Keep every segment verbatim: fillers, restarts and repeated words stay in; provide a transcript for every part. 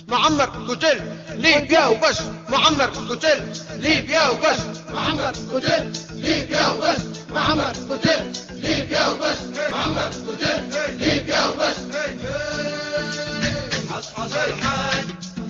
معمر قتل ليبيا وبس، معمر قتل ليبيا وبس، معمر قتل ليبيا وبس، معمر قتل ليبيا وبس، معمر قتل ليبيا وبس. حصحص الحاج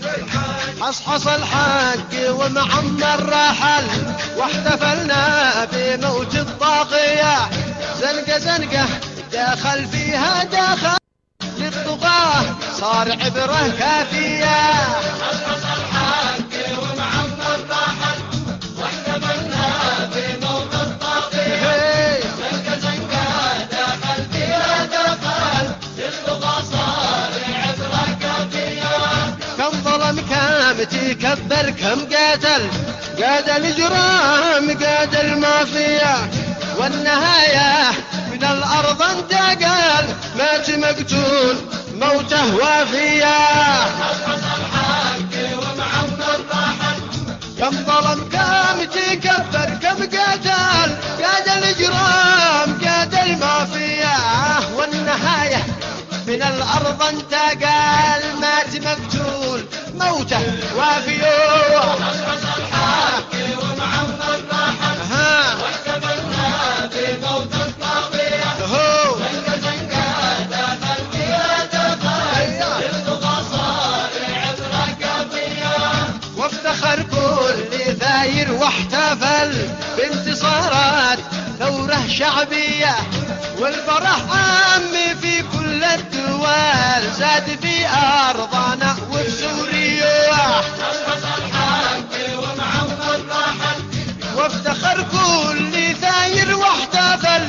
حصحص الحاج ومعمر رحل، واحتفلنا بموت الطاغية. زنقة زنقة دخل فيها دخل للطغاة، صار عبره كافية. حصحص الحاج ومعمر رحل، واحتفلنا بموت الطاغية. زنقة زنقة دخل فيها دخل للطغاة، صار عبره كافية. كم ظلم كم تكبر كم قاتل، قاتل جرام قاتل مافيا، والنهاية من الأرض انتقل، مات مقتول موته وافيا. حصحص الحاج ومعمر رحل، كم ظلم كم تكبر كم قاتل، قاتل جرام قاتل مافيا، والنهاية من الأرض انتقل، مات مقتول موته وافيا. حصحص الحاج ومعمر رحل، واحتفلنا بموت الطاغية. زنقة زنقة دخل فيها دخل للطغاة، صار عبره كافية. وافتخر كل ثاير واحتفل بانتصارات ثورة شعبية، والفرح عام في كل الدول، زاد في أرضنا وفي سوريا. حصحص الحاج ومعمر رحل، وافتخر كل ثاير واحتفل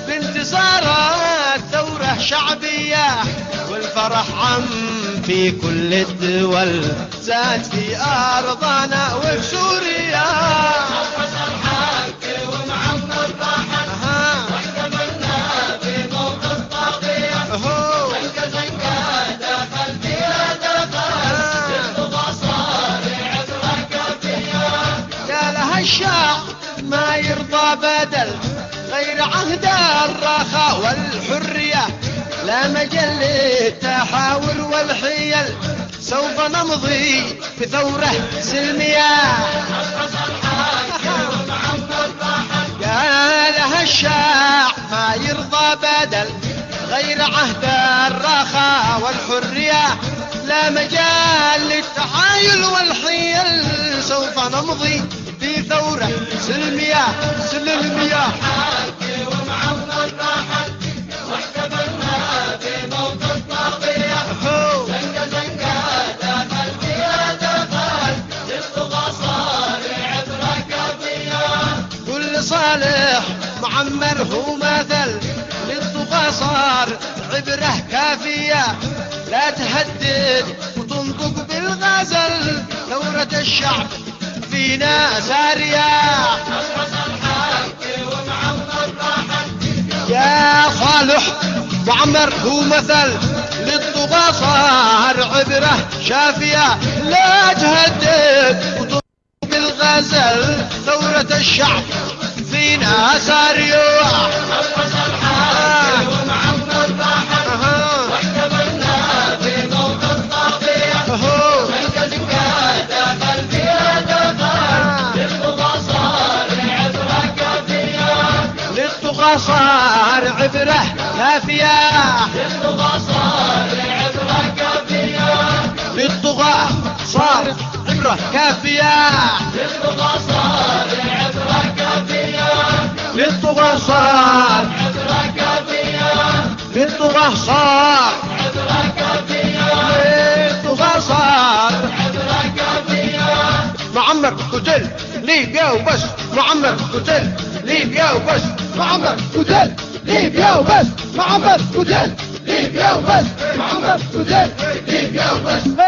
بانتصارات ثورة شعبية، والفرح عم في كل الدول، زاد في أرضنا وفي سوريا. حصحص الحاج ومعمر رحل، واحتفلنا بموت الطاغية. زنقة زنقة دخل فيها دخل للطغاة، صار عبره كافية. يا لها الشعب ما يرضى بدل غير عهد الرخاء والحرية، لا مجال للتحاور والحيل، سوف نمضي بثورة سلمية. حصحص الحاج ومعمر رحل، يا لها الشعب ما يرضى بدل غير عهد الرخاء والحرية، لا مجال للتحايل والحيل، سوف نمضي في ثورة سلمية سلمية. حاج ومعمر رحل، واحتفلنا بموت الطاغية. زنقة زنقة دخل فيها دخل للطغاة، صار عبره كافية. كل صالح معمر هو مثل للطغاة، صار عبره كافية. لا تهدد وتنطق بالغزل، ثورة الشعب فينا سارية. حصحص الحاج ومعمر رحل، يا صالح معمر هو مثل للطغاة، صار عبره شافية. لا تهدد وتنطق بالغزل، ثورة الشعب فينا سارية. حصحص الحاج ومعمر رحل، واحتفلنا بموت الطاغية. زنقة زنقة دخل فيها دخل للطغاة، صار عبره كافية. للطغاة صار عبره كافية. للطغاة صار عبره كافية. للطغاة صار عبره كافية. للطغاة صار عبره كافية. للطغاة صار عبره كافية. للطغاة صار عبره كافية. للطغاة صار عبره كافية. معمر قتل ليبيا وبس، معمر قتل ليبيا وبس، معمر قتل ليبيا وبس، معمر قتل ليبيا وبس، معمر قتل ليبيا وبس.